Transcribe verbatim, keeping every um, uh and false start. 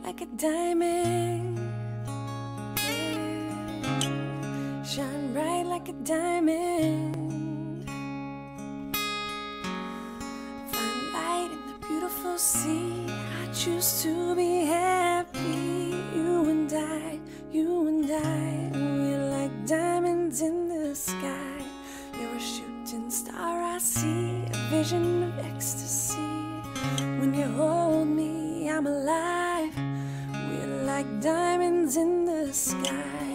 like a diamond. Yeah. Shine bright like a diamond. Find light in the beautiful sea. I choose to be happy. You and I, you and I, we're like diamonds in the sky. You're a shooting star I see, a vision of ecstasy. When you hold me, I'm alive. We're like diamonds in the sky.